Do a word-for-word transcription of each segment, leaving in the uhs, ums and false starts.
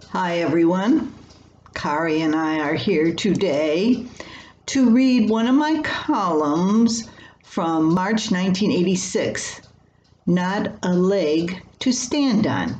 Hi everyone, Kari and I are here today to read one of my columns from March nineteen eighty-six, Not a Leg to Stand On.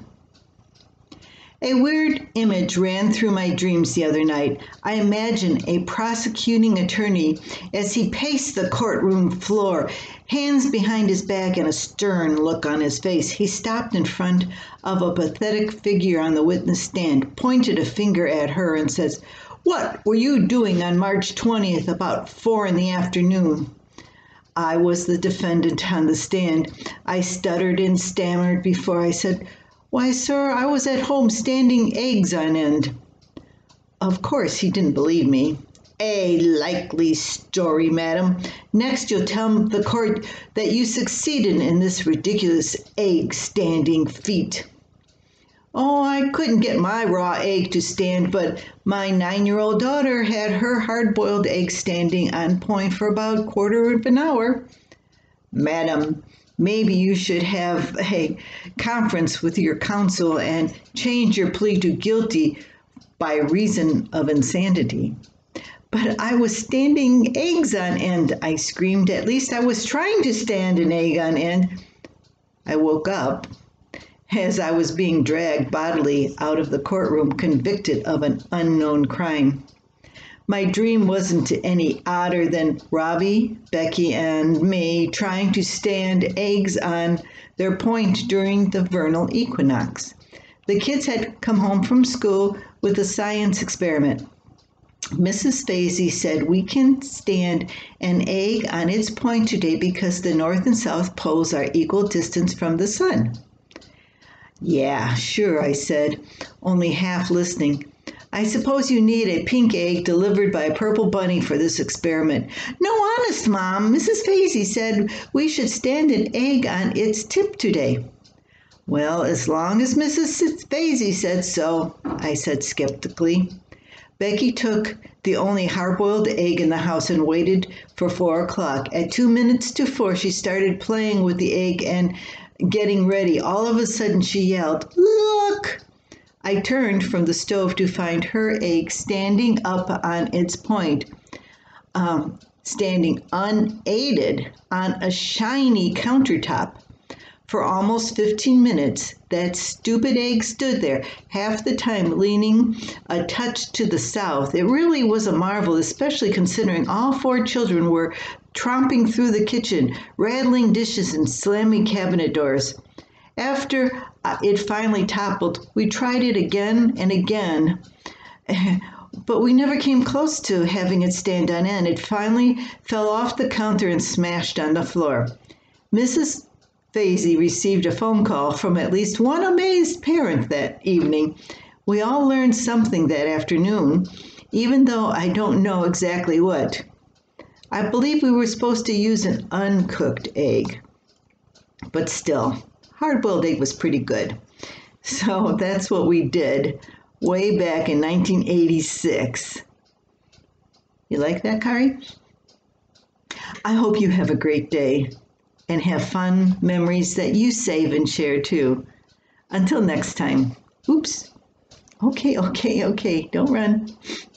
A weird image ran through my dreams the other night. I imagined a prosecuting attorney as he paced the courtroom floor, hands behind his back and a stern look on his face. He stopped in front of a pathetic figure on the witness stand, pointed a finger at her and says, "What were you doing on March twentieth about four in the afternoon?" I was the defendant on the stand. I stuttered and stammered before I said, "Why, sir, I was at home standing eggs on end." Of course, he didn't believe me. "A likely story, madam. Next, you'll tell the court that you succeeded in this ridiculous egg-standing feat." "Oh, I couldn't get my raw egg to stand, but my nine-year-old daughter had her hard-boiled egg standing on point for about a quarter of an hour." "Madam, maybe you should have a conference with your counsel and change your plea to guilty by reason of insanity." "But I was standing eggs on end," I screamed. "At least I was trying to stand an egg on end." I woke up as I was being dragged bodily out of the courtroom, convicted of an unknown crime. My dream wasn't any odder than Robbie, Becky, and me trying to stand eggs on their point during the vernal equinox. The kids had come home from school with a science experiment. Missus Fazey said we can stand an egg on its point today because the north and south poles are equal distance from the sun. "Yeah, sure," I said, only half listening. "I suppose you need a pink egg delivered by a purple bunny for this experiment." "No, honest, Mom. Missus Fazey said we should stand an egg on its tip today." "Well, as long as Missus Fazey said so," I said skeptically. Becky took the only hard-boiled egg in the house and waited for four o'clock. At two minutes to four, she started playing with the egg and getting ready. All of a sudden, she yelled, "Look!" I turned from the stove to find her egg standing up on its point, um, standing unaided on a shiny countertop. For almost fifteen minutes, that stupid egg stood there, half the time leaning a touch to the south. It really was a marvel, especially considering all four children were tromping through the kitchen, rattling dishes and slamming cabinet doors. After it finally toppled, we tried it again and again, but we never came close to having it stand on end. It finally fell off the counter and smashed on the floor. Missus Fazey received a phone call from at least one amazed parent that evening. We all learned something that afternoon, even though I don't know exactly what. I believe we were supposed to use an uncooked egg, but still, hard-boiled egg was pretty good. So that's what we did way back in nineteen eighty-six. You like that, Kari? I hope you have a great day and have fun memories that you save and share too. Until next time. Oops. Okay, okay, okay. Don't run.